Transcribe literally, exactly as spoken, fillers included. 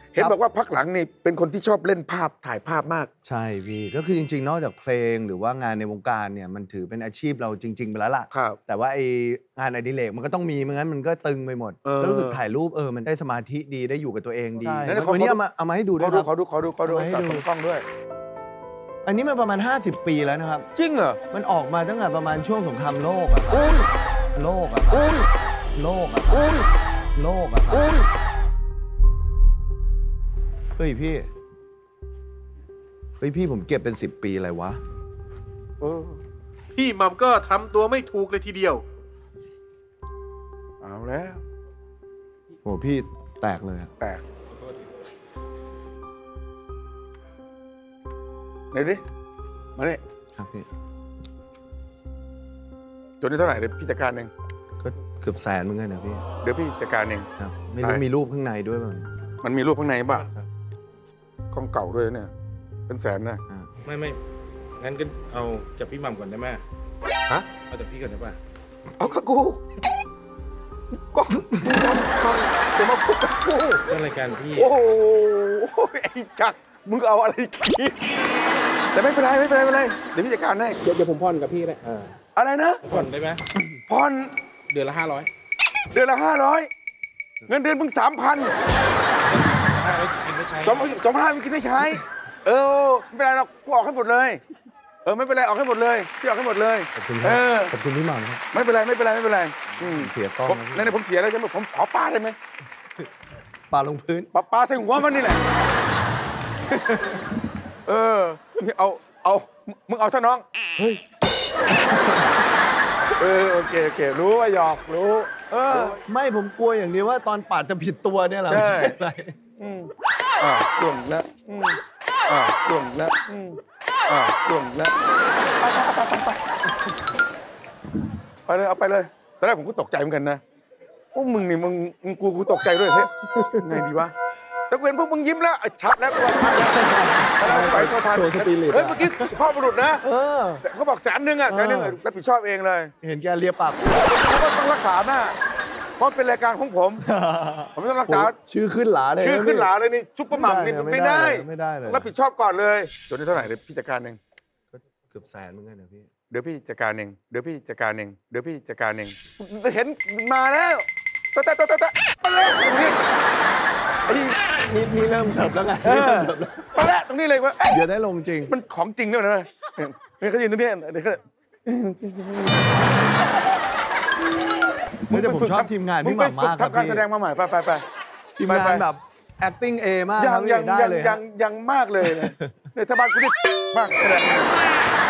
เห็นบอกว่าพักหลังนี่เป็นคนที่ชอบเล่นภาพถ่ายภาพมากใช่พี่ก็คือจริงๆนอกจากเพลงหรือว่างานในวงการเนี่ยมันถือเป็นอาชีพเราจริงๆไปแล้วล่ะแต่ว่าไองานอดิเรกมันก็ต้องมีไม่งั้นมันก็ตึงไปหมดแล้วรู้สึกถ่ายรูปเออมันได้สมาธิดีได้อยู่กับตัวเองดีวันนี้เอามาเอามาให้ดูด้วยครับเขาดูเขาดูเขาดูเขาดูกล้องด้วยอันนี้มันประมาณห้าสิบปีแล้วนะครับจริงเหรอมันออกมาตั้งแต่ประมาณช่วงสงครามโลกอะครับโลกอะครับโลกอะครับโลกอะครับเฮ้ยพี่เฮ้ยพี่ผมเก็บเป็นสิบปีอะไรวะพี่มัมก็ทำตัวไม่ถูกเลยทีเดียวเอาแล้วโอ้พี่แตกเลยแตกไหนดิมาเนี่ยครับพี่ตัวนี้เท่าไหร่เดี๋ยวพี่จัดการเองก็เกือบแสนเหมือนกันนะพี่เดี๋ยวพี่จัดการเองครับไม่รู้มีรูปข้างในด้วยป่ะมันมีรูปข้างในป่ะกล้องเก่าด้วยเนี่ยเป็นแสนนะไม่ไม่งั้นก็เอาจากพี่มัมก่อนได้ไหมฮะเอาจากพี่ก่อนได้ป่ะเอากับกูก็จะมาพูดกับกูเรื่องรายการพี่โอ้โหไอ้จักมึงเอาอะไรคิดแต่ไม่เป็นไรไม่เป็นไรไม่เป็นไรเดี๋ยวพี่จัดการให้เดี๋ยวเดี๋ยวผมผ่อนกับพี่เลยอะไรนะผ่อนได้ไหมผ่อนเดือนละห้าร้อยเดือนละห้าร้อยเงินเดือนมึงสามพันสองสองพันห้ามึงกินได้ใช้เออไม่เป็นไรเรากูออกให้หมดเลยเออไม่เป็นไรออกให้หมดเลยพี่ออกให้หมดเลยขอบคุณครับขอบคุณพี่หม่ำครับไม่เป็นไรไม่เป็นไรไม่เป็นไรเสียกล้องในในผมเสียแล้วใช่ไหมผมขอปลาได้ไหมปลาลงพื้นปลาปลาใส่หัวมันนี่แหละเออเอาเอามึงเอาซะน้องเฮ้ยเออโอเคโอเครู้ว่าหยอกรู้เออไม่ผมกลัวอย่างเดียวว่าตอนปาดจะผิดตัวเนี่ยแหละใช่อืมอ่าร่วงแล้วอืมอ่าร่วงแล้วอืมอ่าร่วงแล้วไปเลยเอาไปเลยตอนแรกผมก็ตกใจเหมือนกันนะพวกมึงนี่มึงมึงกูกูตกใจด้วยเฮ้ยไงดีวะตะเวนพวกมึงยิ้มแล้วชัดแล้วกูชัดแล้วไปก็ทันเฮ้ยเมื่อกี้พ่อบุรุษนะเขาบอกแสนหนึ่งอ่ะแสนหนึ่งรับผิดชอบเองเลยเห็นแกเลียปากก็ต้องรักษาหน้าเพราะเป็นรายการของผมผมต้องรักษาชื่อขึ้นหลาเลยชื่อขึ้นหลาเลยนี่ซุปเปอร์มัมนี่ไม่ได้ไม่ได้เลยรับผิดชอบก่อนเลยตัวนี้เท่าไหร่เดี๋ยวพี่จัดการเองเกือบแสนเหมือนกันนะพี่เดี๋ยวพี่จัดการเองเดี๋ยวพี่จัดการเองเดี๋ยวพี่จัดการเองเห็นมาแล้วตะตะตะตะตะมาแล้วตรงนี้นี่นี่เริ่มเถิบแล้วไงมาแล้วตรงนี้เลยว่าเดี๋ยวได้ลงจริงมันของจริงด้วยนะเนี่ยเขายืนตรงนี้เดี๋ยวเขาเมื่อผมชอบทีมงานพี่หม่ำมากครับทำการแสดงมาใหม่ไปไปไปทีมงานแบบ acting A มากยังยังยังยังยังมากเลยเนี่ยถ้าบ้านคุณนี่มากแสดง